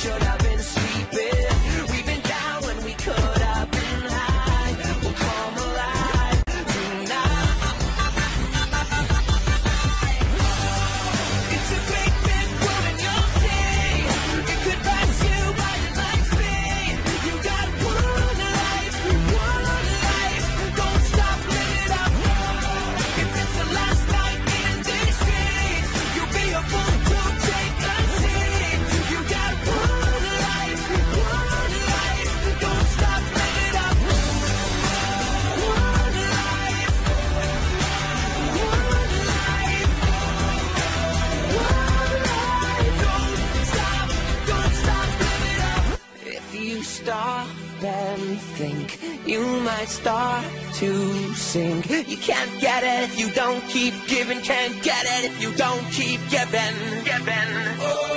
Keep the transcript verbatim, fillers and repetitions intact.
should have been sleeping. We've been down when we could have been high. We'll come alive tonight. It's a great big world and you'll see. It could pass you by the light speed. You got one life, one life. Don't stop, live it up. If it's the last night in these streets, you'll be a fool to take a seat. You got one life, one life. Don't stop, live it up. One life, one life, one life. Don't stop, don't stop, live it up. If you stop and think, you might start to sink. You can't get it if you don't keep giving. Can't get it if you don't keep giving. Giving. Oh.